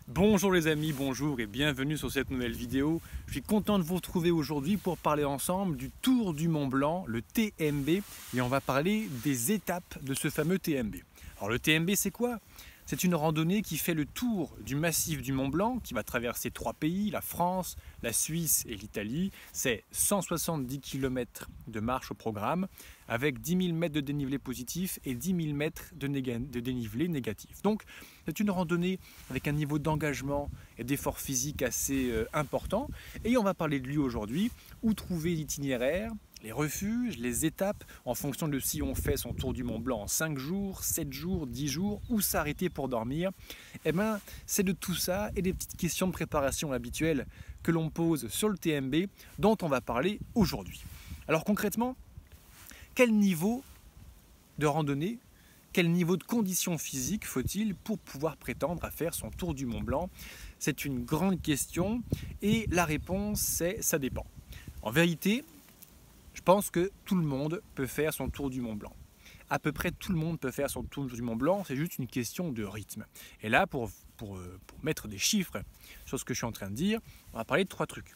Bonjour les amis, bonjour et bienvenue sur cette nouvelle vidéo. Je suis content de vous retrouver aujourd'hui pour parler ensemble du Tour du Mont Blanc, le TMB, et on va parler des étapes de ce fameux TMB. Alors le TMB c'est quoi? C'est une randonnée qui fait le tour du massif du Mont Blanc, qui va traverser 3 pays, la France, la Suisse et l'Italie. C'est 170 km de marche au programme, avec 10 000 mètres de dénivelé positif et 10 000 mètres de dénivelé négatif. Donc c'est une randonnée avec un niveau d'engagement et d'effort physique assez important. Et on va parler de lui aujourd'hui, où trouver l'itinéraire, les refuges, les étapes, en fonction de si on fait son tour du Mont Blanc en 5 jours, 7 jours, 10 jours, ou s'arrêter pour dormir. Eh bien, c'est de tout ça et des petites questions de préparation habituelles que l'on pose sur le TMB dont on va parler aujourd'hui. Alors concrètement, quel niveau de randonnée, quel niveau de conditions physiques faut-il pour pouvoir prétendre à faire son tour du Mont Blanc? C'est une grande question et la réponse c'est ça dépend. En vérité, je pense que tout le monde peut faire son tour du Mont Blanc. À peu près tout le monde peut faire son tour du Mont Blanc, c'est juste une question de rythme. Et là, pour mettre des chiffres sur ce que je suis en train de dire, on va parler de 3 trucs.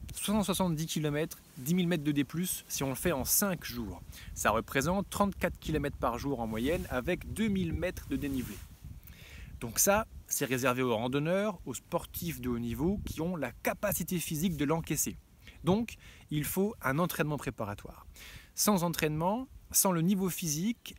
670 km, 10 000 mètres de D+, si on le fait en 5 jours. Ça représente 34 km par jour en moyenne avec 2000 mètres de dénivelé. Donc ça, c'est réservé aux randonneurs, aux sportifs de haut niveau qui ont la capacité physique de l'encaisser. Donc, il faut un entraînement préparatoire. Sans entraînement, sans le niveau physique,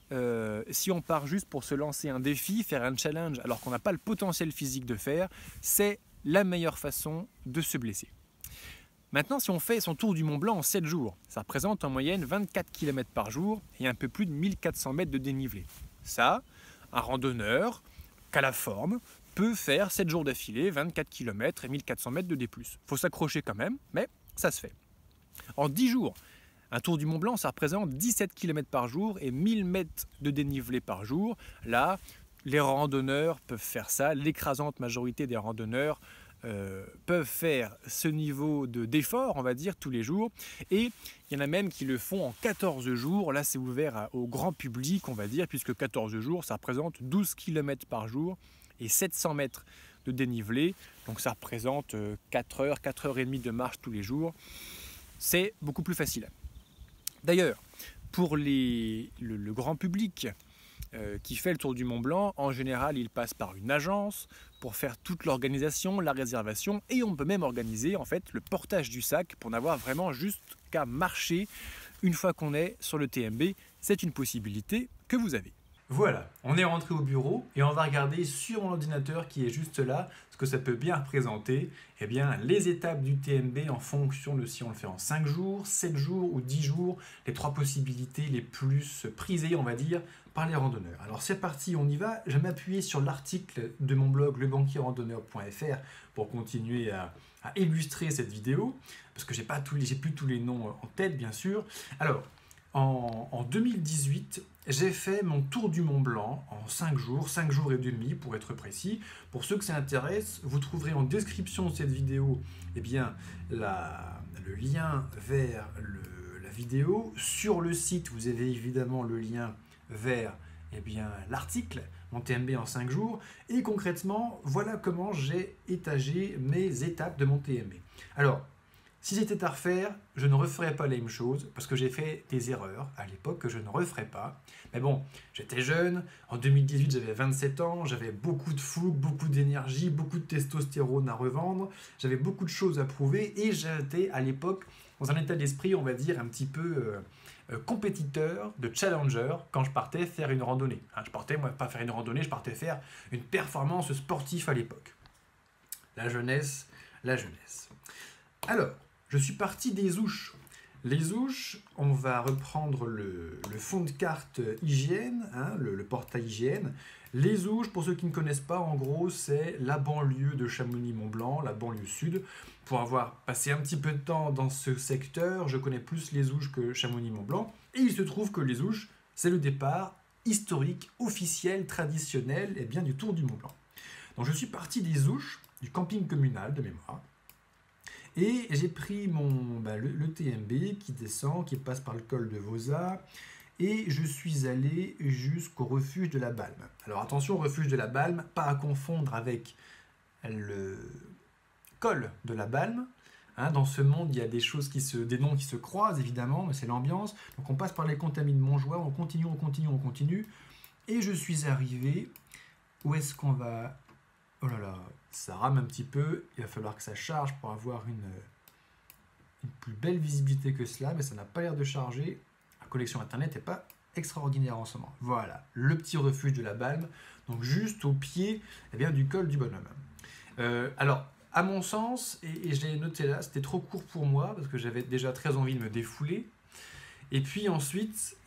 si on part juste pour se lancer un défi, faire un challenge, alors qu'on n'a pas le potentiel physique de faire, c'est la meilleure façon de se blesser. Maintenant, si on fait son tour du Mont Blanc en 7 jours, ça représente en moyenne 24 km par jour et un peu plus de 1400 mètres de dénivelé. Ça, un randonneur qu'à la forme peut faire 7 jours d'affilée, 24 km et 1400 mètres de D+. Il faut s'accrocher quand même, mais ça se fait. En 10 jours, un tour du Mont Blanc, ça représente 17 km par jour et 1000 mètres de dénivelé par jour. Là, les randonneurs peuvent faire ça. L'écrasante majorité des randonneurs peuvent faire ce niveau d'effort, on va dire, tous les jours. Et il y en a même qui le font en 14 jours. Là, c'est ouvert au grand public, on va dire, puisque 14 jours, ça représente 12 km par jour et 700 mètres de dénivelé. Donc ça représente 4 heures, 4 heures et demie de marche tous les jours. C'est beaucoup plus facile. D'ailleurs, pour le grand public qui fait le tour du Mont Blanc, en général, il passe par une agence pour faire toute l'organisation, la réservation, et on peut même organiser en fait le portage du sac pour n'avoir vraiment juste qu'à marcher une fois qu'on est sur le TMB. C'est une possibilité que vous avez. Voilà, on est rentré au bureau et on va regarder sur mon ordinateur qui est juste là ce que ça peut bien représenter. Eh bien, les étapes du TMB en fonction de si on le fait en 5 jours, 7 jours ou 10 jours, les 3 possibilités les plus prisées, on va dire, par les randonneurs. Alors c'est parti, on y va. Je vais m'appuyer sur l'article de mon blog lebanquierrandonneur.fr pour continuer à illustrer cette vidéo, parce que j'ai plus tous les noms en tête, bien sûr. Alors, en 2018, j'ai fait mon tour du Mont Blanc en 5 jours et demi pour être précis. Pour ceux que ça intéresse, vous trouverez en description de cette vidéo eh bien, le lien vers la vidéo. Sur le site, vous avez évidemment le lien vers eh bien, l'article, mon TMB en 5 jours. Et concrètement, voilà comment j'ai étagé mes étapes de mon TMB. Alors, si c'était à refaire, je ne referais pas les mêmes choses parce que j'ai fait des erreurs à l'époque que je ne referais pas. Mais bon, j'étais jeune, en 2018 j'avais 27 ans, j'avais beaucoup de fougue, beaucoup d'énergie, beaucoup de testostérone à revendre, j'avais beaucoup de choses à prouver et j'étais à l'époque dans un état d'esprit, on va dire, un petit peu compétiteur, de challenger quand je partais faire une randonnée. Je partais, moi, pas faire une randonnée, je partais faire une performance sportive à l'époque. La jeunesse, la jeunesse. Alors, je suis parti des ouches. Les ouches, on va reprendre le fond de carte hygiène, le portail hygiène. Les ouches, pour ceux qui ne connaissent pas, en gros, c'est la banlieue de Chamonix-Mont-Blanc, la banlieue sud. Pour avoir passé un petit peu de temps dans ce secteur, je connais plus les ouches que Chamonix-Mont-Blanc. Et il se trouve que les ouches, c'est le départ historique, officiel, traditionnel, eh bien, du Tour du Mont-Blanc. Donc je suis parti des ouches, du camping communal de mémoire. Et j'ai pris le TMB qui descend, qui passe par le col de Vauzat, et je suis allé jusqu'au refuge de la Balme. Alors attention, refuge de la Balme, pas à confondre avec le col de la Balme. Hein, dans ce monde, il y a des choses des noms qui se croisent, évidemment, mais c'est l'ambiance. Donc on passe par les contamines de Montjoie, on continue, on continue, on continue. Et je suis arrivé. Où est-ce qu'on va? Oh là là, ça rame un petit peu. Il va falloir que ça charge pour avoir une plus belle visibilité que cela, mais ça n'a pas l'air de charger. La connexion internet n'est pas extraordinaire en ce moment. Voilà, le petit refuge de la Balme, donc juste au pied du col du Bonhomme. Alors, à mon sens, et je l'ai noté là, c'était trop court pour moi, parce que j'avais déjà très envie de me défouler. Et puis ensuite,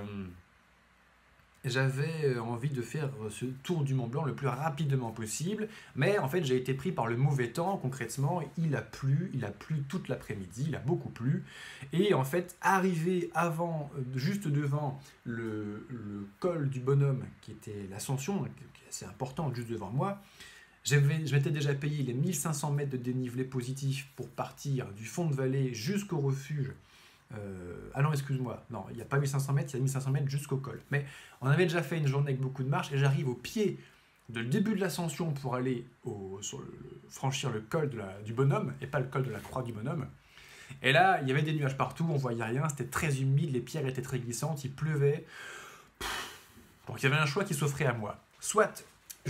j'avais envie de faire ce tour du Mont Blanc le plus rapidement possible, mais en fait j'ai été pris par le mauvais temps. Concrètement, il a plu toute l'après-midi, il a beaucoup plu, et en fait arrivé juste devant le col du Bonhomme, qui était l'ascension, qui est assez importante juste devant moi, je m'étais déjà payé les 1500 mètres de dénivelé positif pour partir du fond de vallée jusqu'au refuge. Ah non, excuse-moi, non, il n'y a pas 1500 mètres, il y a 1500 mètres jusqu'au col. Mais on avait déjà fait une journée avec beaucoup de marche, et j'arrive au pied de le début de l'ascension pour aller franchir le col du Bonhomme, et pas le col de la Croix du Bonhomme. Et là, il y avait des nuages partout, on voyait rien, c'était très humide, les pierres étaient très glissantes, il pleuvait. Donc il y avait un choix qui s'offrait à moi. Soit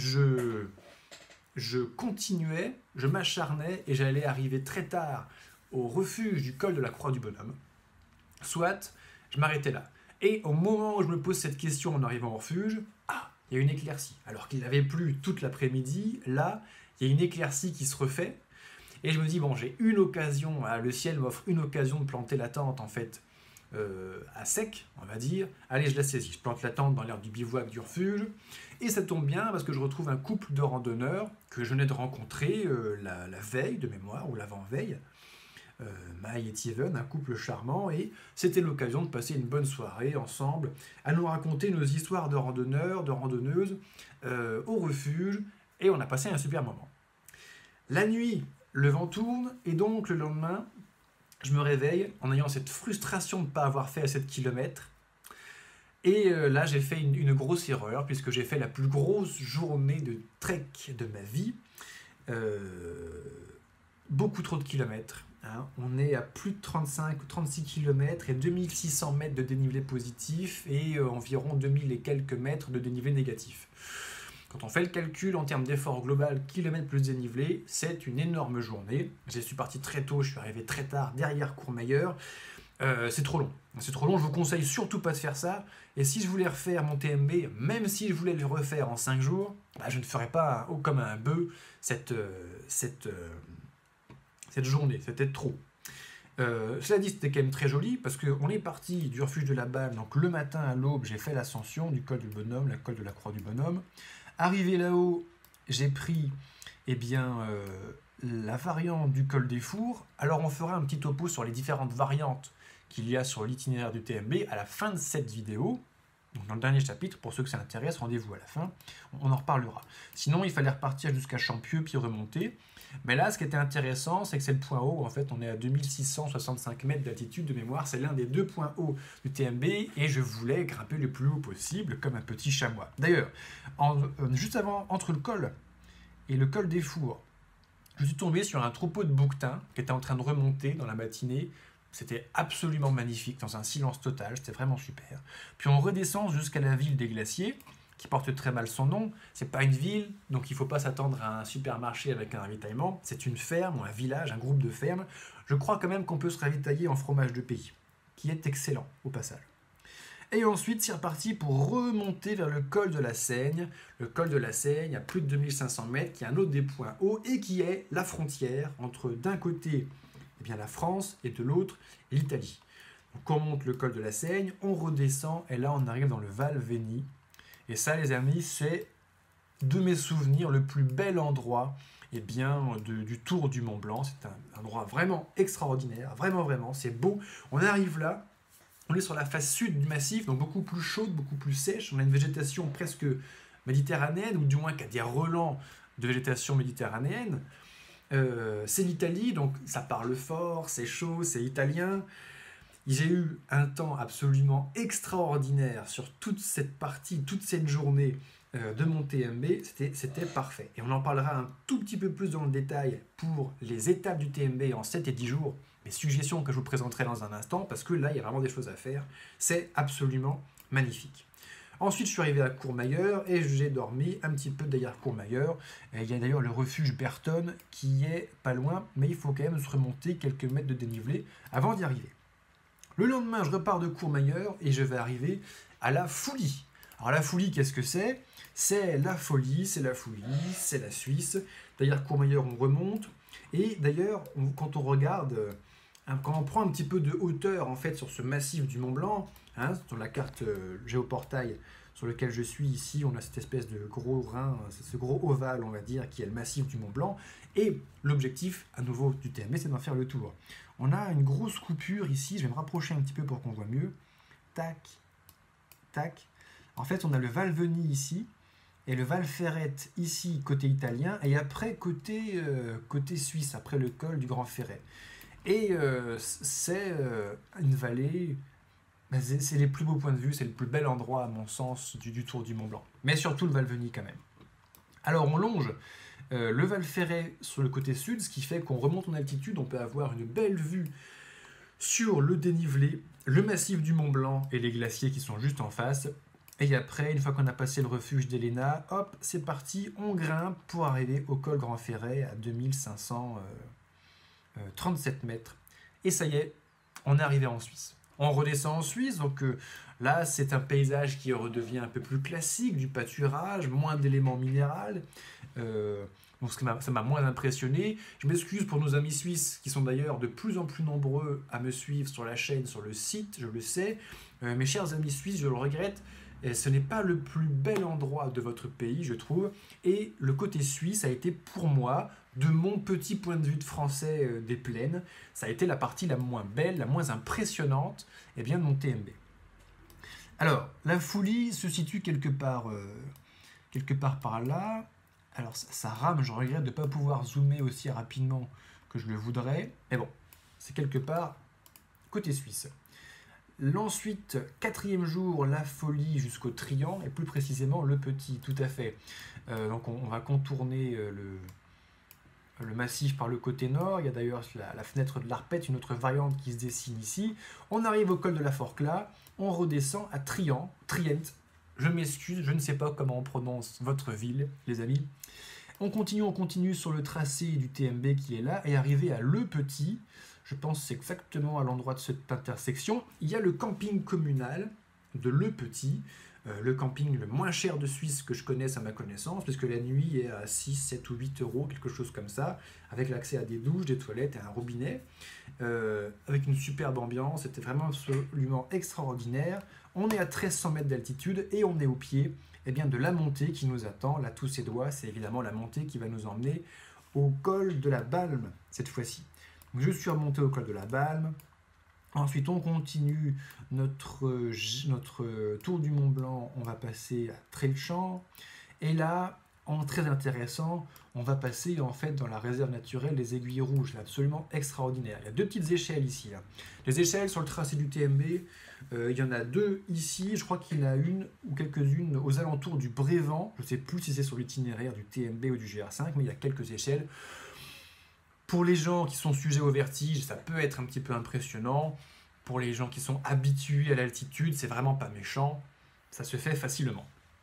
je continuais, je m'acharnais, et j'allais arriver très tard au refuge du col de la Croix du Bonhomme, soit je m'arrêtais là. Et au moment où je me pose cette question en arrivant au refuge, il y a une éclaircie. Alors qu'il n'avait plu toute l'après-midi, là, il y a une éclaircie qui se refait. Et je me dis, bon, j'ai une occasion, le ciel m'offre une occasion de planter la tente, en fait, à sec, on va dire. Allez, je la saisis. Je plante la tente dans l'air du bivouac du refuge. Et ça tombe bien parce que je retrouve un couple de randonneurs que je venais de rencontrer la veille de mémoire, ou l'avant-veille. Maï et Steven, un couple charmant, et c'était l'occasion de passer une bonne soirée ensemble, à nous raconter nos histoires de randonneurs, de randonneuses, au refuge, et on a passé un super moment. La nuit, le vent tourne, et donc le lendemain, je me réveille en ayant cette frustration de ne pas avoir fait à 7 km, et là j'ai fait une grosse erreur, puisque j'ai fait la plus grosse journée de trek de ma vie, beaucoup trop de kilomètres. Hein, on est à plus de 35 ou 36 km et 2600 mètres de dénivelé positif et environ 2000 et quelques mètres de dénivelé négatif. Quand on fait le calcul en termes d'effort global, kilomètre plus dénivelé, c'est une énorme journée. Je suis parti très tôt, je suis arrivé très tard derrière Courmayeur. C'est trop long. C'est trop long, je vous conseille surtout pas de faire ça. Et si je voulais refaire mon TMB, même si je voulais le refaire en 5 jours, je ne ferais pas comme un bœuf cette journée, c'était trop. Cela dit, c'était quand même très joli, parce qu'on est parti du refuge de la Balme, donc le matin à l'aube, j'ai fait l'ascension du col du Bonhomme, la col de la Croix du Bonhomme. Arrivé là-haut, j'ai pris la variante du col des Fours. Alors on fera un petit topo sur les différentes variantes qu'il y a sur l'itinéraire du TMB à la fin de cette vidéo. Donc dans le dernier chapitre, pour ceux que ça intéresse, rendez-vous à la fin, on en reparlera. Sinon, il fallait repartir jusqu'à Champieux, puis remonter. Mais là, ce qui était intéressant, c'est que c'est le point haut. En fait, on est à 2665 mètres d'altitude de mémoire. C'est l'un des 2 points hauts du TMB, et je voulais grimper le plus haut possible, comme un petit chamois. D'ailleurs, juste avant, entre le col et le col des Fours, je suis tombé sur un troupeau de bouquetins qui était en train de remonter dans la matinée. C'était absolument magnifique, dans un silence total, c'était vraiment super. Puis on redescend jusqu'à la ville des Glaciers, qui porte très mal son nom. C'est pas une ville, donc il ne faut pas s'attendre à un supermarché avec un ravitaillement. C'est une ferme ou un village, un groupe de fermes. Je crois quand même qu'on peut se ravitailler en fromage de pays, qui est excellent au passage. Et ensuite, c'est reparti pour remonter vers le col de la Seigne. Le col de la Seigne, à plus de 2500 mètres, qui est un autre des points hauts et qui est la frontière entre, d'un côté, la France et de l'autre, l'Italie. Donc on monte le col de la Seigne, on redescend et là on arrive dans le Val Veni. Et ça, les amis, c'est de mes souvenirs le plus bel endroit du Tour du Mont Blanc. C'est un endroit vraiment extraordinaire, vraiment, c'est beau. On arrive là, on est sur la face sud du massif, donc beaucoup plus chaude, beaucoup plus sèche. On a une végétation presque méditerranéenne, ou du moins qui a des relents de végétation méditerranéenne. C'est l'Italie, donc ça parle fort, c'est chaud, c'est italien. J'ai eu un temps absolument extraordinaire sur toute cette partie, toute cette journée de mon TMB, c'était parfait. Et on en parlera un tout petit peu plus dans le détail pour les étapes du TMB en 7 et 10 jours, mes suggestions que je vous présenterai dans un instant, parce que là, il y a vraiment des choses à faire. C'est absolument magnifique. Ensuite, je suis arrivé à Courmayeur et j'ai dormi un petit peu derrière Courmayeur. Et il y a d'ailleurs le refuge Berton qui est pas loin, mais il faut quand même se remonter quelques mètres de dénivelé avant d'y arriver. Le lendemain, je repars de Courmayeur et je vais arriver à la Foulie. Alors la Foulie, qu'est-ce que c'est? C'est la folie, c'est la Foulie, c'est la Suisse. D'ailleurs, Courmayeur, on remonte. Et d'ailleurs, quand on regarde, quand on prend un petit peu de hauteur en fait sur ce massif du Mont Blanc, sur la carte géoportail sur lequel je suis ici, on a cette espèce de gros rein, ce gros ovale, on va dire, qui est le massif du Mont Blanc. Et l'objectif, à nouveau, du TMB, c'est d'en faire le tour. On a une grosse coupure ici, je vais me rapprocher un petit peu pour qu'on voit mieux. Tac, tac. En fait, on a le Val Veny ici, et le Val Ferret ici, côté italien, et après, côté suisse, après le col du Grand Ferret. Et c'est une vallée, c'est les plus beaux points de vue, c'est le plus bel endroit, à mon sens, du Tour du Mont Blanc. Mais surtout le Val Veny, quand même. Alors, on longe le Val Ferret sur le côté sud, ce qui fait qu'on remonte en altitude, on peut avoir une belle vue sur le dénivelé, le massif du Mont Blanc et les glaciers qui sont juste en face. Et après, une fois qu'on a passé le refuge d'Elena, hop, c'est parti, on grimpe pour arriver au col Grand Ferret à 2537 mètres. Et ça y est, on est arrivé en Suisse. On redescend en Suisse, donc là, c'est un paysage qui redevient un peu plus classique, du pâturage, moins d'éléments minéraux. Donc ça m'a moins impressionné. Je m'excuse pour nos amis suisses, qui sont d'ailleurs de plus en plus nombreux à me suivre sur la chaîne, sur le site, je le sais. Mes chers amis suisses, je le regrette, ce n'est pas le plus bel endroit de votre pays, je trouve. Et le côté suisse a été pour moi, de mon petit point de vue de français des plaines, ça a été la partie la moins belle, la moins impressionnante de mon TMB. Alors, la Foulie se situe quelque part par là. Alors, ça rame, je regrette de ne pas pouvoir zoomer aussi rapidement que je le voudrais. Mais bon, c'est quelque part côté suisse. Ensuite, 4e jour, la Folie jusqu'au Trian, et plus précisément le Petit, tout à fait. Donc on va contourner le massif par le côté nord. Il y a d'ailleurs la fenêtre de l'Arpette, une autre variante qui se dessine ici. On arrive au col de la Forclaz, on redescend à Trient. Je m'excuse, je ne sais pas comment on prononce votre ville, les amis. On continue sur le tracé du TMB qui est là, et arrivé à Le Petit, je pense que c'est exactement à l'endroit de cette intersection, il y a le camping communal de Le Petit, le camping le moins cher de Suisse que je connaisse à ma connaissance, puisque la nuit est à 6, 7 ou 8 euros, quelque chose comme ça, avec l'accès à des douches, des toilettes et un robinet, avec une superbe ambiance. C'était vraiment absolument extraordinaire. On est à 1300 mètres d'altitude et on est au pied de la montée qui nous attend. Là, tous ces doigts, c'est évidemment la montée qui va nous emmener au col de la Balme, cette fois-ci. Donc, je suis remonté au col de la Balme. Ensuite, on continue notre tour du Mont Blanc. On va passer à Trelchamp. Et là, très intéressant, on va passer en fait dans la réserve naturelle des Aiguilles Rouges. C'est absolument extraordinaire. Il y a 2 petites échelles ici. Les échelles sur le tracé du TMB, il y en a 2 ici. Je crois qu'il y en a une ou quelques-unes aux alentours du Brévent. Je ne sais plus si c'est sur l'itinéraire du TMB ou du GR5, mais il y a quelques échelles. Pour les gens qui sont sujets au vertige, ça peut être un petit peu impressionnant. Pour les gens qui sont habitués à l'altitude, c'est vraiment pas méchant. Ça se fait facilement.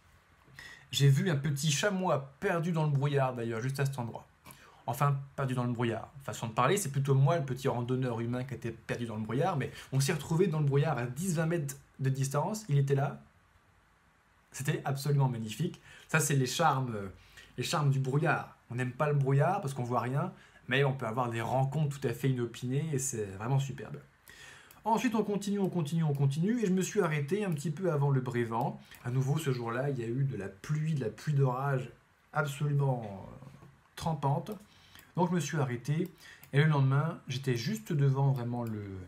J'ai vu un petit chamois perdu dans le brouillard d'ailleurs, juste à cet endroit. Enfin, perdu dans le brouillard. Façon de parler, c'est plutôt moi, le petit randonneur humain qui était perdu dans le brouillard, mais on s'est retrouvé dans le brouillard à 10-20 mètres de distance. Il était là. C'était absolument magnifique. Ça, c'est les charmes du brouillard. On n'aime pas le brouillard parce qu'on voit rien, mais on peut avoir des rencontres tout à fait inopinées et c'est vraiment superbe. Ensuite, on continue, et je me suis arrêté un petit peu avant le Brévent. À nouveau, ce jour-là, il y a eu de la pluie d'orage absolument trempante. Donc, je me suis arrêté, et le lendemain, j'étais juste devant vraiment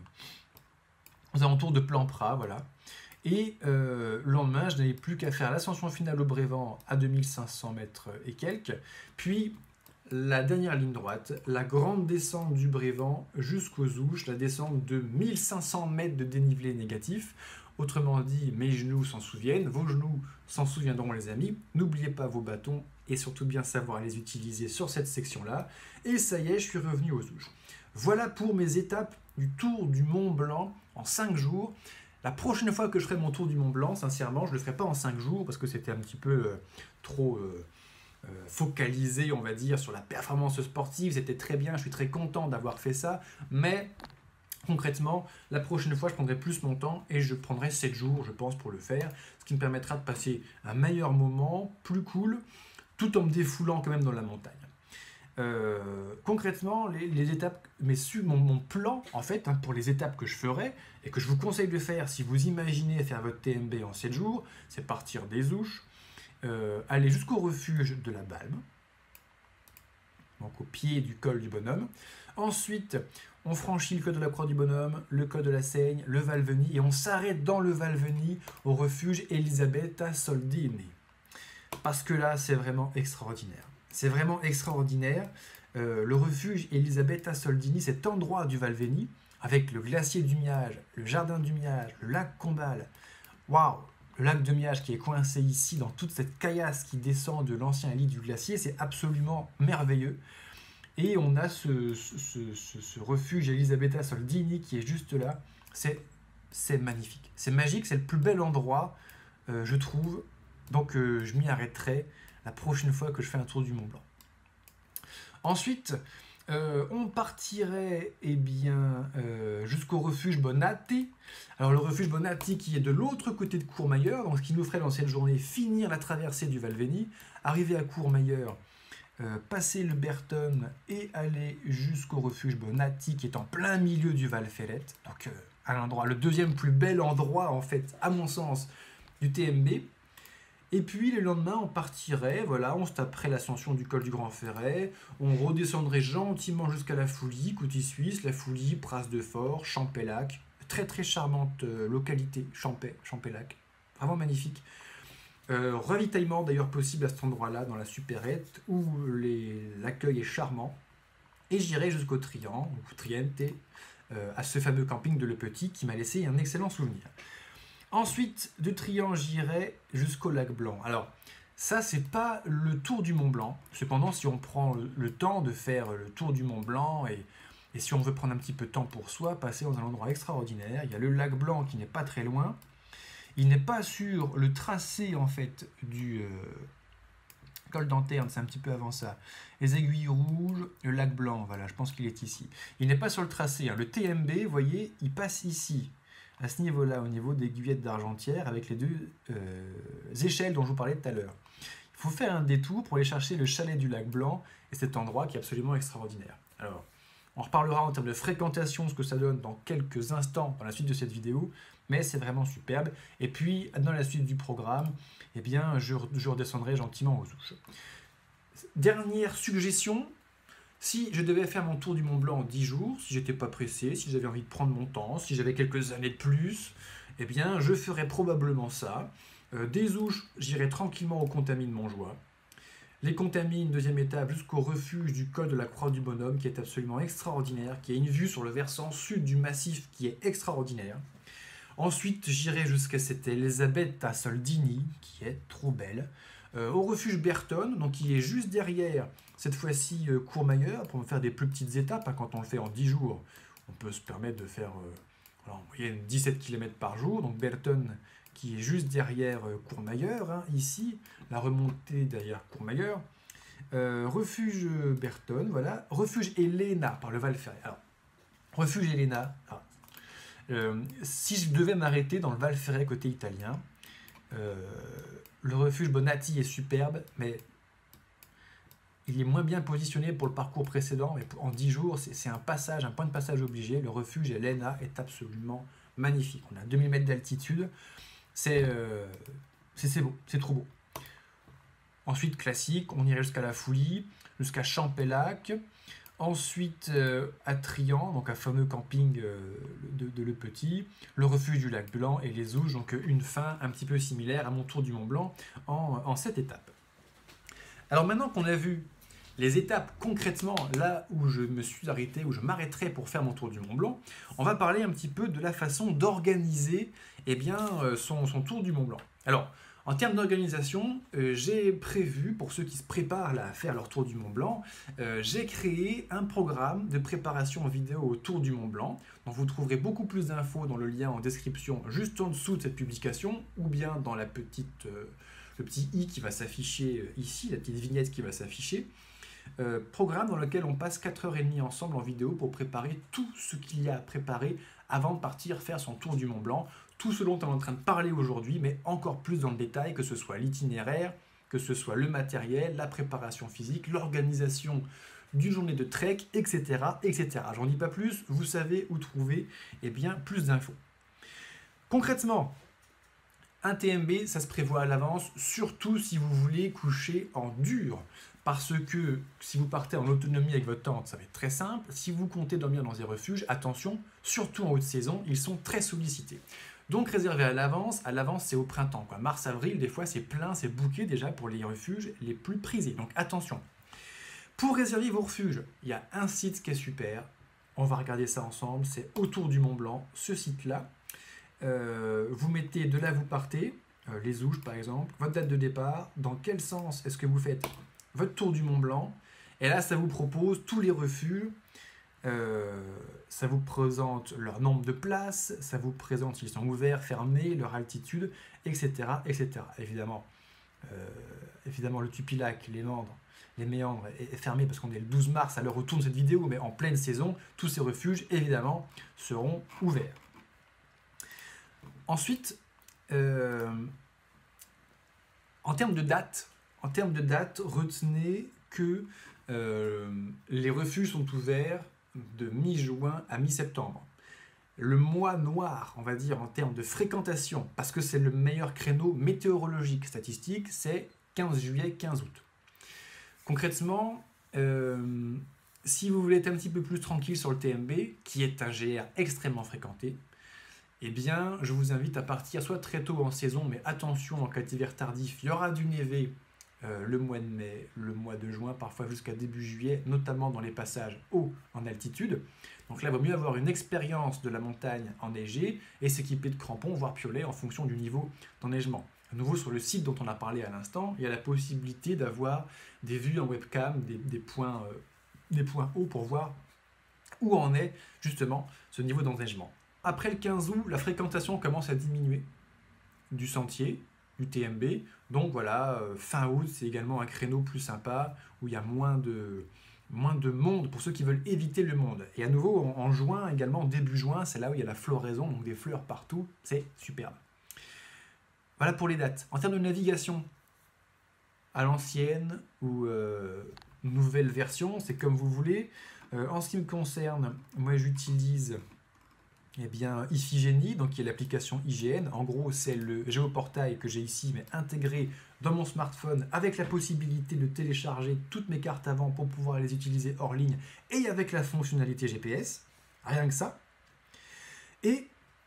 aux alentours de Plampras, voilà. Et le lendemain, je n'avais plus qu'à faire l'ascension finale au Brévent à 2500 mètres et quelques, puis la dernière ligne droite, la grande descente du Brévent jusqu'aux Ouches, la descente de 1500 mètres de dénivelé négatif. Autrement dit, mes genoux s'en souviennent, vos genoux s'en souviendront les amis. N'oubliez pas vos bâtons et surtout bien savoir les utiliser sur cette section-là. Et ça y est, je suis revenu aux ouches. Voilà pour mes étapes du Tour du Mont Blanc en 5 jours. La prochaine fois que je ferai mon Tour du Mont Blanc, sincèrement, je ne le ferai pas en 5 jours parce que c'était un petit peu trop focalisé, on va dire, sur la performance sportive. C'était très bien, je suis très content d'avoir fait ça. Mais concrètement, la prochaine fois, je prendrai plus mon temps et je prendrai 7 jours, je pense, pour le faire. Ce qui me permettra de passer un meilleur moment, plus cool, tout en me défoulant quand même dans la montagne. Concrètement, les étapes, mais sur mon plan, en fait, hein, pour les étapes que je ferai, et que je vous conseille de faire si vous imaginez faire votre TMB en 7 jours, c'est partir des Ouches, aller jusqu'au refuge de la Balme, donc au pied du col du Bonhomme. Ensuite, on franchit le col de la Croix du Bonhomme, le col de la Seigne, le Valveny, et on s'arrête dans le Valveny au refuge Elisabetta Soldini. Parce que là, c'est vraiment extraordinaire. C'est vraiment extraordinaire. Le refuge Elisabetta Soldini, cet endroit du Valveny, avec le glacier du Miage, le jardin du Miage, le lac Combal. Waouh! Le lac de Miage qui est coincé ici dans toute cette caillasse qui descend de l'ancien lit du glacier, c'est absolument merveilleux. Et on a ce refuge Elisabetta Soldini qui est juste là. C'est magnifique. C'est magique, c'est le plus bel endroit, je trouve. Donc je m'y arrêterai la prochaine fois que je fais un tour du Mont Blanc. Ensuite, on partirait jusqu'au refuge Bonatti. Alors le refuge Bonatti qui est de l'autre côté de Courmayeur, donc ce qui nous ferait dans cette journée finir la traversée du Valveny, arriver à Courmayeur, passer le Berton et aller jusqu'au refuge Bonatti qui est en plein milieu du Val Ferrette, donc à l'endroit, le deuxième plus bel endroit en fait à mon sens du TMB. Et puis le lendemain on partirait, voilà, on se taperait l'ascension du col du Grand Ferret, on redescendrait gentiment jusqu'à la Foulie, Couty Suisse, la Foulie, Pras de Fort, Champellac, très très charmante localité, Champellac, vraiment magnifique. Ravitaillement d'ailleurs possible à cet endroit-là, dans la supérette, où l'accueil est charmant. Et j'irai jusqu'au Trian, ou Triente, à ce fameux camping de Le Petit, qui m'a laissé un excellent souvenir. Ensuite, de Trian, j'irai jusqu'au lac Blanc. Alors, ça, c'est pas le tour du Mont Blanc. Cependant, si on prend le temps de faire le tour du Mont Blanc, et si on veut prendre un petit peu de temps pour soi, passer dans un endroit extraordinaire, il y a le lac Blanc qui n'est pas très loin. Il n'est pas sur le tracé en fait du col d'Anterne, c'est un petit peu avant ça. Les Aiguilles Rouges, le lac Blanc, voilà, je pense qu'il est ici. Il n'est pas sur le tracé, hein. Le TMB, vous voyez, il passe ici, à ce niveau-là, au niveau des Guyettes d'Argentière, avec les deux échelles dont je vous parlais tout à l'heure. Il faut faire un détour pour aller chercher le chalet du lac Blanc et cet endroit qui est absolument extraordinaire. Alors, on reparlera en termes de fréquentation, ce que ça donne dans quelques instants dans la suite de cette vidéo, mais c'est vraiment superbe. Et puis, dans la suite du programme, eh bien, je redescendrai gentiment aux Ouches. Dernière suggestion, si je devais faire mon tour du Mont Blanc en 10 jours, si j'étais pas pressé, si j'avais envie de prendre mon temps, si j'avais quelques années de plus, eh bien, je ferais probablement ça. Des Ouches, j'irai tranquillement aux Contamines Montjoie. Les Contamines, deuxième étape, jusqu'au refuge du col de la Croix du Bonhomme, qui est absolument extraordinaire, qui a une vue sur le versant sud du massif qui est extraordinaire. Ensuite, j'irai jusqu'à cette Elisabetta Soldini, qui est trop belle. Au refuge Berton, donc qui est juste derrière, cette fois-ci Courmayeur, pour me faire des plus petites étapes. Hein, quand on le fait en 10 jours, on peut se permettre de faire en moyenne 17 km par jour. Donc Berton, qui est juste derrière Courmayeur, hein, ici, la remontée derrière Courmayeur. Refuge Berton, voilà. Refuge Elena, par le Val Ferret. Alors, refuge Elena, si je devais m'arrêter dans le Val Ferret côté italien, le refuge Bonatti est superbe, mais il est moins bien positionné pour le parcours précédent. Mais en 10 jours, c'est un point de passage obligé. Le refuge Elena est absolument magnifique. On a 2000 mètres d'altitude. C'est beau, c'est trop beau. Ensuite, classique, on irait jusqu'à la Foulie, jusqu'à Champellac. Ensuite, à Trian, donc un fameux camping de Le Petit, le refuge du lac Blanc et les Ouches, donc une fin un petit peu similaire à mon tour du Mont Blanc en 7 étapes. Alors maintenant qu'on a vu les étapes concrètement, là où je me suis arrêté, où je m'arrêterai pour faire mon tour du Mont Blanc, on va parler un petit peu de la façon d'organiser son tour du Mont Blanc. Alors, en termes d'organisation, j'ai prévu, pour ceux qui se préparent là, à faire leur tour du Mont Blanc, j'ai créé un programme de préparation vidéo au tour du Mont Blanc. Donc vous trouverez beaucoup plus d'infos dans le lien en description juste en dessous de cette publication, ou bien dans le petit i qui va s'afficher ici, la petite vignette qui va s'afficher. Programme dans lequel on passe 4h30 ensemble en vidéo pour préparer tout ce qu'il y a à préparer avant de partir faire son tour du Mont Blanc. Tout ce dont on est en train de parler aujourd'hui, mais encore plus dans le détail, que ce soit l'itinéraire, que ce soit le matériel, la préparation physique, l'organisation d'une journée de trek, etc. etc. J'en dis pas plus, vous savez où trouver plus d'infos. Concrètement, un TMB, ça se prévoit à l'avance, surtout si vous voulez coucher en dur. Parce que si vous partez en autonomie avec votre tente, ça va être très simple. Si vous comptez dormir dans des refuges, attention, surtout en haute saison, ils sont très sollicités. Donc réservé à l'avance c'est au printemps. Mars-avril, des fois c'est plein, c'est booké déjà pour les refuges les plus prisés. Donc attention. Pour réserver vos refuges, il y a un site qui est super. On va regarder ça ensemble, c'est Autour du Mont Blanc, ce site-là. Vous mettez de là vous partez, les Ouches par exemple, votre date de départ, dans quel sens est-ce que vous faites votre tour du Mont Blanc, et là ça vous propose tous les refuges, ça vous présente leur nombre de places, ça vous présente s'ils sont ouverts, fermés, leur altitude, etc. etc. Évidemment, le Tupilac, les méandres est fermé parce qu'on est le 12 mars à l'heure où tourne cette vidéo, mais en pleine saison, tous ces refuges évidemment seront ouverts. Ensuite, en termes de date, retenez que les refuges sont ouverts de mi-juin à mi-septembre. Le mois noir, on va dire, en termes de fréquentation, parce que c'est le meilleur créneau météorologique statistique, c'est 15 juillet, 15 août. Concrètement, si vous voulez être un petit peu plus tranquille sur le TMB, qui est un GR extrêmement fréquenté, je vous invite à partir soit très tôt en saison, mais attention, en cas d'hiver tardif, il y aura du névé le mois de mai, le mois de juin, parfois jusqu'à début juillet, notamment dans les passages hauts en altitude. Donc là, il vaut mieux avoir une expérience de la montagne enneigée et s'équiper de crampons, voire piolets, en fonction du niveau d'enneigement. À nouveau, sur le site dont on a parlé à l'instant, il y a la possibilité d'avoir des vues en webcam, des points hauts pour voir où en est justement ce niveau d'enneigement. Après le 15 août, la fréquentation commence à diminuer du sentier, du TMB. Donc voilà, fin août, c'est également un créneau plus sympa, où il y a moins de monde pour ceux qui veulent éviter le monde. Et à nouveau, en juin, également début juin, c'est là où il y a la floraison, donc des fleurs partout, c'est superbe. Voilà pour les dates. En termes de navigation, à l'ancienne ou nouvelle version, c'est comme vous voulez. En ce qui me concerne, moi j'utilise Iphigénie, donc qui est l'application IGN. En gros, c'est le géoportail que j'ai ici, mais intégré dans mon smartphone, avec la possibilité de télécharger toutes mes cartes avant pour pouvoir les utiliser hors ligne, et avec la fonctionnalité GPS. Rien que ça. Et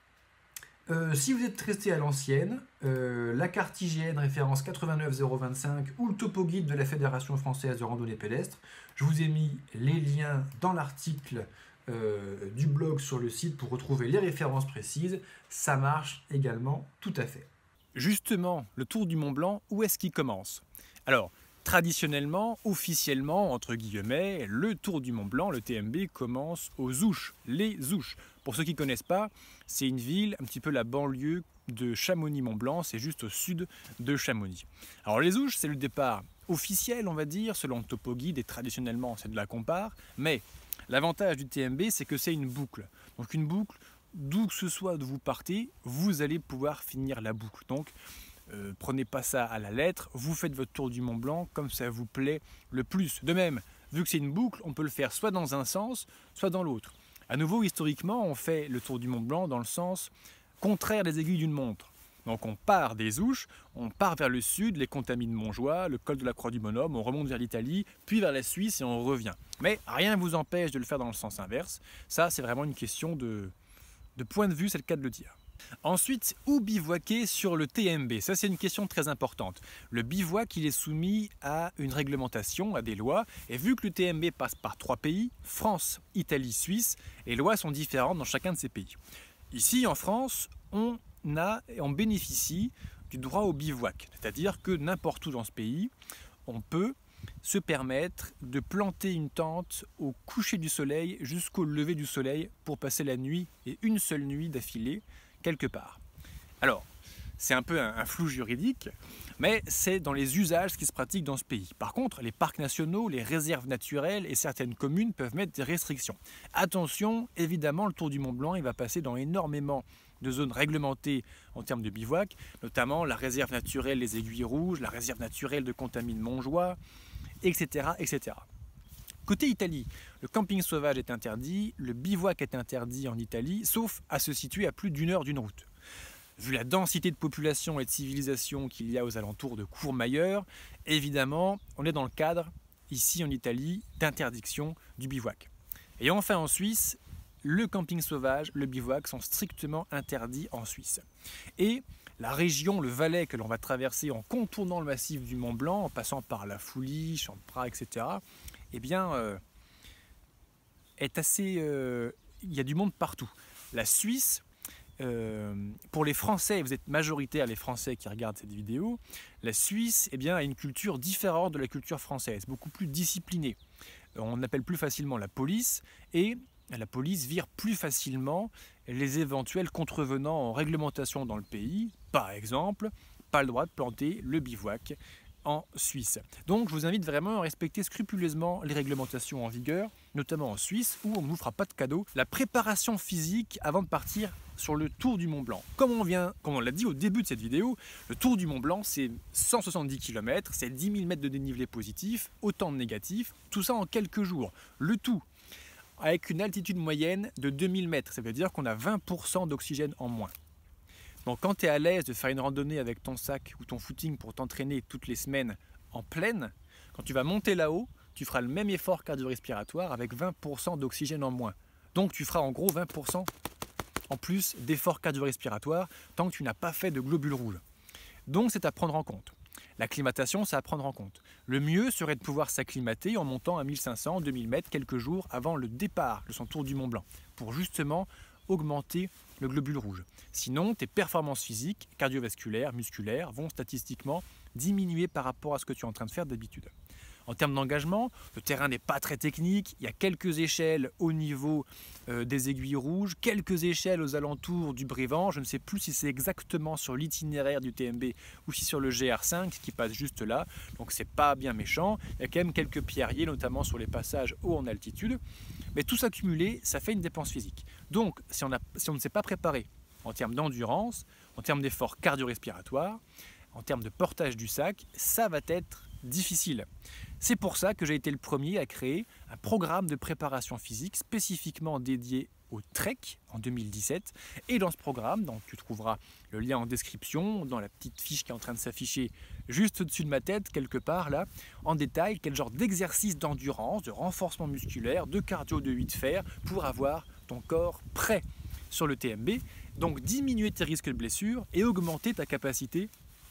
si vous êtes resté à l'ancienne, la carte IGN référence 89025 ou le topo guide de la Fédération française de randonnée pédestre, je vous ai mis les liens dans l'article du blog sur le site pour retrouver les références précises. Ça marche également tout à fait. Justement, le Tour du Mont Blanc, où est-ce qu'il commence? Alors, traditionnellement, officiellement, entre guillemets, le Tour du Mont Blanc, le TMB, commence aux Ouches, les Ouches. Pour ceux qui ne connaissent pas, c'est une ville, un petit peu la banlieue de Chamonix-Mont-Blanc, c'est juste au sud de Chamonix. Alors les Ouches, c'est le départ officiel, on va dire, selon le topo guide, et traditionnellement, c'est de là qu'on part, mais l'avantage du TMB, c'est que c'est une boucle. Donc une boucle, d'où que ce soit d'où vous partez, vous allez pouvoir finir la boucle. Donc prenez pas ça à la lettre, vous faites votre tour du Mont Blanc comme ça vous plaît le plus. De même, vu que c'est une boucle, on peut le faire soit dans un sens, soit dans l'autre. À nouveau, historiquement, on fait le tour du Mont Blanc dans le sens contraire des aiguilles d'une montre. Donc on part des Ouches, on part vers le sud, les Contamines Montjoie, le col de la Croix du Bonhomme, on remonte vers l'Italie, puis vers la Suisse et on revient. Mais rien ne vous empêche de le faire dans le sens inverse. Ça, c'est vraiment une question de point de vue, c'est le cas de le dire. Ensuite, où bivouaquer sur le TMB? Ça, c'est une question très importante. Le bivouac, il est soumis à une réglementation, à des lois. Et vu que le TMB passe par 3 pays, France, Italie, Suisse, les lois sont différentes dans chacun de ces pays. Ici, en France, on bénéficie du droit au bivouac. C'est-à-dire que n'importe où dans ce pays, on peut se permettre de planter une tente au coucher du soleil jusqu'au lever du soleil pour passer la nuit, et une seule nuit d'affilée, quelque part. Alors, c'est un peu un flou juridique, mais c'est dans les usages qui se pratiquent dans ce pays. Par contre, les parcs nationaux, les réserves naturelles et certaines communes peuvent mettre des restrictions. Attention, évidemment, le Tour du Mont Blanc, il va passer dans énormément de zones réglementées en termes de bivouac, notamment la réserve naturelle Les Aiguilles Rouges, la réserve naturelle de Contamine-Montjoie, etc., etc. Côté Italie, le camping sauvage est interdit, le bivouac est interdit en Italie, sauf à se situer à plus d'une heure d'une route. Vu la densité de population et de civilisation qu'il y a aux alentours de Courmayeur, évidemment, on est dans le cadre, ici en Italie, d'interdiction du bivouac. Et enfin en Suisse, le camping sauvage, le bivouac sont strictement interdits en Suisse. Et la région, le Valais que l'on va traverser en contournant le massif du Mont Blanc, en passant par la Foulie, Champeprat, etc., eh bien, est assez... il y a du monde partout. La Suisse, pour les Français, vous êtes majoritaires les Français qui regardent cette vidéo, la Suisse eh bien, a une culture différente de la culture française, beaucoup plus disciplinée. On appelle plus facilement la police et la police vire plus facilement les éventuels contrevenants en réglementation dans le pays. Par exemple, pas le droit de planter le bivouac en Suisse. Donc je vous invite vraiment à respecter scrupuleusement les réglementations en vigueur, notamment en Suisse où on ne vous fera pas de cadeau. La préparation physique avant de partir sur le Tour du Mont Blanc. Comme on l'a dit au début de cette vidéo, le Tour du Mont Blanc c'est 170 km, c'est 10 000 mètres de dénivelé positif, autant de négatifs, tout ça en quelques jours. Le tout avec une altitude moyenne de 2000 mètres, ça veut dire qu'on a 20% d'oxygène en moins. Donc quand tu es à l'aise de faire une randonnée avec ton sac ou ton footing pour t'entraîner toutes les semaines en pleine, quand tu vas monter là-haut, tu feras le même effort cardio-respiratoire avec 20% d'oxygène en moins. Donc tu feras en gros 20% en plus d'effort cardio-respiratoire tant que tu n'as pas fait de globules rouges. Donc c'est à prendre en compte. L'acclimatation, c'est à prendre en compte. Le mieux serait de pouvoir s'acclimater en montant à 1500-2000 mètres quelques jours avant le départ de son Tour du Mont Blanc pour justement augmenter le globule rouge. Sinon, tes performances physiques, cardiovasculaires, musculaires vont statistiquement diminuer par rapport à ce que tu es en train de faire d'habitude. En termes d'engagement, le terrain n'est pas très technique, il y a quelques échelles au niveau des Aiguilles Rouges, quelques échelles aux alentours du Brévent, je ne sais plus si c'est exactement sur l'itinéraire du TMB ou si sur le GR5 qui passe juste là, donc c'est pas bien méchant, il y a quand même quelques pierriers, notamment sur les passages hauts en altitude, mais tout ça cumulé, ça fait une dépense physique. Donc si on ne s'est pas préparé en termes d'endurance, en termes d'efforts cardio-respiratoires, en termes de portage du sac, ça va être difficile. C'est pour ça que j'ai été le premier à créer un programme de préparation physique spécifiquement dédié au trek en 2017. Et dans ce programme, donc tu trouveras le lien en description, dans la petite fiche qui est en train de s'afficher juste au-dessus de ma tête, quelque part là, en détail, quel genre d'exercice d'endurance, de renforcement musculaire, de cardio de 8 fer pour avoir ton corps prêt sur le TMB. Donc diminuer tes risques de blessures et augmenter ta capacité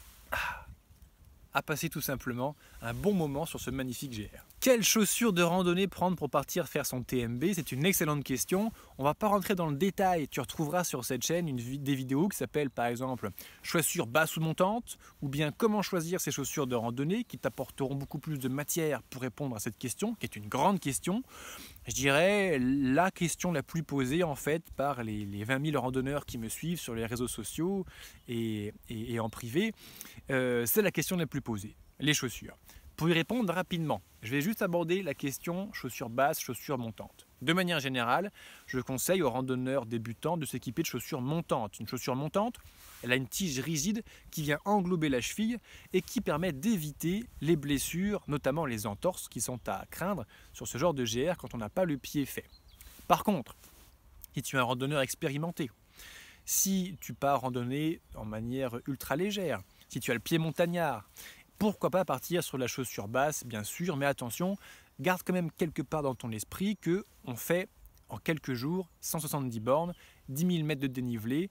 à passer tout simplement un bon moment sur ce magnifique GR. Quelles chaussures de randonnée prendre pour partir faire son TMB? C'est une excellente question. On ne va pas rentrer dans le détail. Tu retrouveras sur cette chaîne des vidéos qui s'appellent par exemple chaussures basses ou montantes ou bien comment choisir ces chaussures de randonnée qui t'apporteront beaucoup plus de matière pour répondre à cette question qui est une grande question. Je dirais la question la plus posée en fait par les 20 000 randonneurs qui me suivent sur les réseaux sociaux et en privé. C'est la question la plus posée, les chaussures. Pour y répondre rapidement, je vais juste aborder la question chaussures basses, chaussures montantes. De manière générale, je conseille aux randonneurs débutants de s'équiper de chaussures montantes. Une chaussure montante, elle a une tige rigide qui vient englober la cheville et qui permet d'éviter les blessures, notamment les entorses qui sont à craindre sur ce genre de GR quand on n'a pas le pied fait. Par contre, si tu es un randonneur expérimenté, si tu pars randonner en manière ultra légère, si tu as le pied montagnard, pourquoi pas partir sur la chaussure basse, bien sûr, mais attention, garde quand même quelque part dans ton esprit qu'on fait en quelques jours 170 bornes, 10 000 mètres de dénivelé,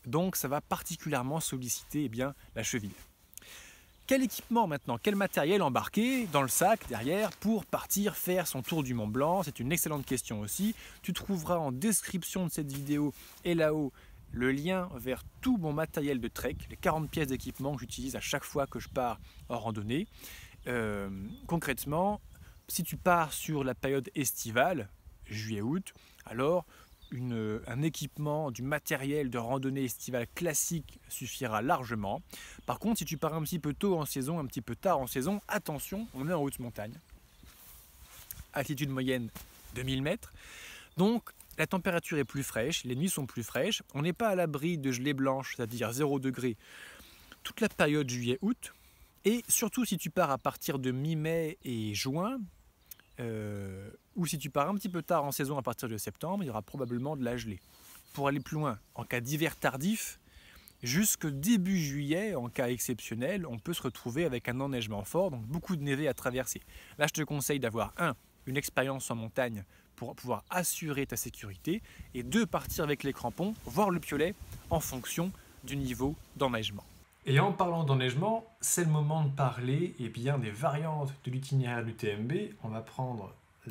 donc ça va particulièrement solliciter la cheville. Quel équipement maintenant? Quel matériel embarquer dans le sac derrière pour partir faire son tour du Mont Blanc? C'est une excellente question aussi. Tu trouveras en description de cette vidéo et là-haut le lien vers tout mon matériel de trek, les 40 pièces d'équipement que j'utilise à chaque fois que je pars en randonnée. Concrètement, si tu pars sur la période estivale, juillet-août, alors un équipement, du matériel de randonnée estivale classique suffira largement. Par contre, si tu pars un petit peu tôt en saison, un petit peu tard en saison, attention, on est en haute montagne. Altitude moyenne 2000 mètres. Donc, la température est plus fraîche, les nuits sont plus fraîches. On n'est pas à l'abri de gelée blanche, c'est-à-dire 0 degré, toute la période juillet-août. Et surtout si tu pars à partir de mi-mai et juin, ou si tu pars un petit peu tard en saison à partir de septembre, il y aura probablement de la gelée. Pour aller plus loin, en cas d'hiver tardif, jusque début juillet, en cas exceptionnel, on peut se retrouver avec un enneigement fort, donc beaucoup de névé à traverser. Là, je te conseille d'avoir une expérience en montagne pour pouvoir assurer ta sécurité, et 2, partir avec les crampons, voire le piolet, en fonction du niveau d'enneigement. Et en parlant d'enneigement, c'est le moment de parler des variantes de l'itinéraire du TMB. On va prendre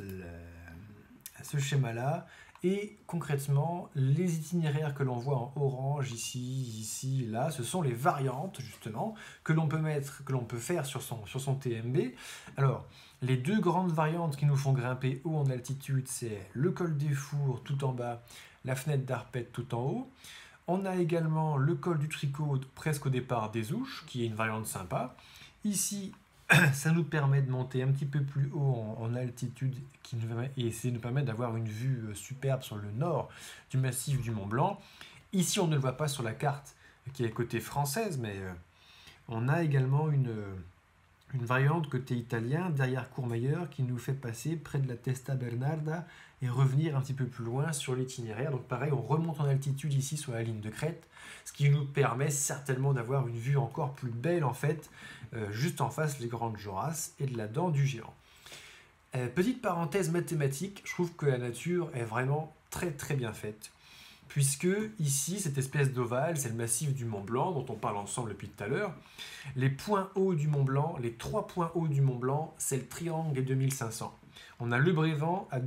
ce schéma-là et concrètement, les itinéraires que l'on voit en orange ici, là, ce sont les variantes justement que l'on peut faire sur son TMB. Alors, les 2 grandes variantes qui nous font grimper haut en altitude, c'est le col des Fours tout en bas, la fenêtre d'Arpette tout en haut. On a également le col du Tricot presque au départ des Ouches, qui est une variante sympa. Ici, ça nous permet de monter un petit peu plus haut en altitude et ça nous permet d'avoir une vue superbe sur le nord du massif du Mont Blanc. Ici, on ne le voit pas sur la carte qui est côté française, mais on a également une variante côté italien, derrière Courmayeur, qui nous fait passer près de la Testa Bernarda et revenir un petit peu plus loin sur l'itinéraire. Donc pareil, on remonte en altitude ici sur la ligne de crête, ce qui nous permet certainement d'avoir une vue encore plus belle en fait, juste en face des Grandes Jorasses et de la Dent du Géant. Petite parenthèse mathématique, je trouve que la nature est vraiment très très bien faite. Puisque ici, cette espèce d'ovale, c'est le massif du Mont Blanc dont on parle ensemble depuis tout à l'heure. Les points hauts du Mont Blanc, les 3 points hauts du Mont Blanc, c'est le triangle des 2500. On a le Brévent à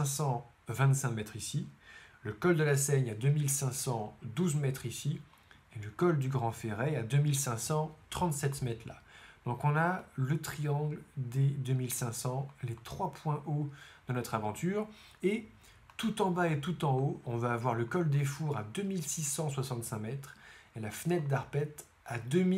2525 mètres ici, le col de la Seigne à 2512 mètres ici, et le col du Grand Ferret à 2537 mètres là. Donc on a le triangle des 2500, les 3 points hauts de notre aventure, et tout en bas et tout en haut, on va avoir le col des Fours à 2665 mètres et la fenêtre d'Arpette à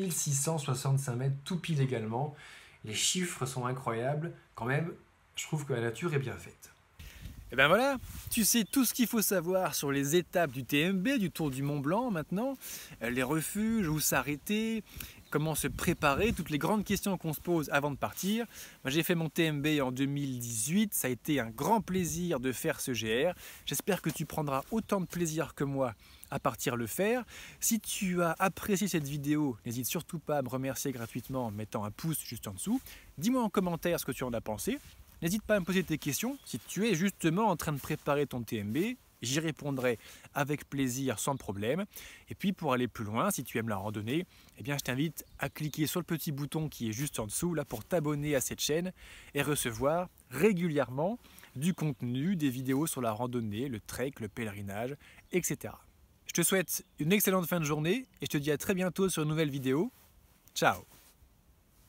2665 mètres, tout pile également. Les chiffres sont incroyables. Quand même, je trouve que la nature est bien faite. Et ben voilà, tu sais tout ce qu'il faut savoir sur les étapes du TMB, du Tour du Mont Blanc maintenant, les refuges, où s'arrêter, comment se préparer, toutes les grandes questions qu'on se pose avant de partir. Moi, j'ai fait mon TMB en 2018, ça a été un grand plaisir de faire ce GR. J'espère que tu prendras autant de plaisir que moi à partir le faire. Si tu as apprécié cette vidéo, n'hésite surtout pas à me remercier gratuitement en mettant un pouce juste en dessous. Dis-moi en commentaire ce que tu en as pensé. N'hésite pas à me poser tes questions si tu es justement en train de préparer ton TMB. J'y répondrai avec plaisir, sans problème. Et puis pour aller plus loin, si tu aimes la randonnée, eh bien, je t'invite à cliquer sur le petit bouton qui est juste en dessous là, pour t'abonner à cette chaîne et recevoir régulièrement du contenu, des vidéos sur la randonnée, le trek, le pèlerinage, etc. Je te souhaite une excellente fin de journée et je te dis à très bientôt sur une nouvelle vidéo. Ciao!